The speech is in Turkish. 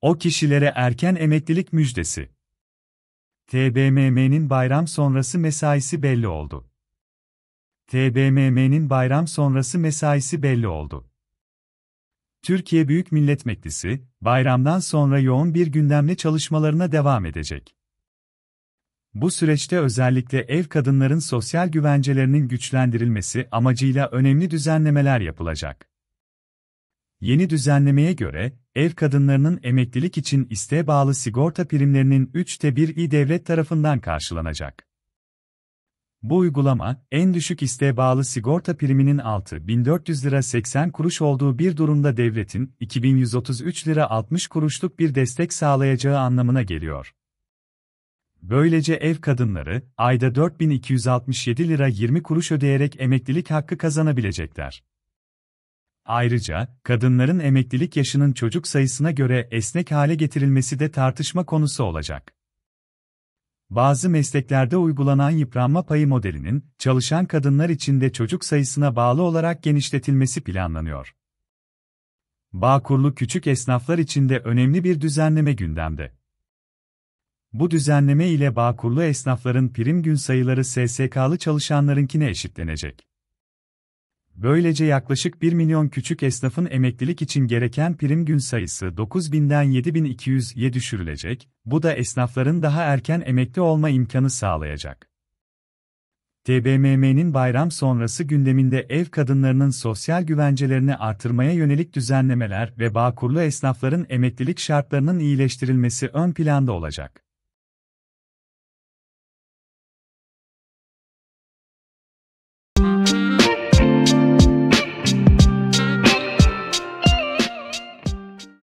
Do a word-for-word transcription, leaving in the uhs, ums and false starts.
O kişilere erken emeklilik müjdesi. T B M M'nin bayram sonrası mesaisi belli oldu. T B M M'nin bayram sonrası mesaisi belli oldu. Türkiye Büyük Millet Meclisi, bayramdan sonra yoğun bir gündemle çalışmalarına devam edecek. Bu süreçte özellikle ev kadınların sosyal güvencelerinin güçlendirilmesi amacıyla önemli düzenlemeler yapılacak. Yeni düzenlemeye göre, ev kadınlarının emeklilik için isteğe bağlı sigorta primlerinin üçte biri devlet tarafından karşılanacak. Bu uygulama, en düşük isteğe bağlı sigorta priminin altı bin dört yüz lira seksen kuruş olduğu bir durumda devletin iki bin yüz otuz üç lira altmış kuruşluk bir destek sağlayacağı anlamına geliyor. Böylece ev kadınları, ayda dört bin iki yüz altmış yedi lira yirmi kuruş ödeyerek emeklilik hakkı kazanabilecekler. Ayrıca, kadınların emeklilik yaşının çocuk sayısına göre esnek hale getirilmesi de tartışma konusu olacak. Bazı mesleklerde uygulanan yıpranma payı modelinin, çalışan kadınlar için de çocuk sayısına bağlı olarak genişletilmesi planlanıyor. Bağkurlu küçük esnaflar için de önemli bir düzenleme gündemde. Bu düzenleme ile Bağkurlu esnafların prim gün sayıları S S K'lı çalışanlarınkine eşitlenecek. Böylece yaklaşık bir milyon küçük esnafın emeklilik için gereken prim gün sayısı dokuz binden yedi bin iki yüze düşürülecek, bu da esnafların daha erken emekli olma imkanı sağlayacak. T B M M'nin bayram sonrası gündeminde ev kadınlarının sosyal güvencelerini artırmaya yönelik düzenlemeler ve Bağkurlu esnafların emeklilik şartlarının iyileştirilmesi ön planda olacak.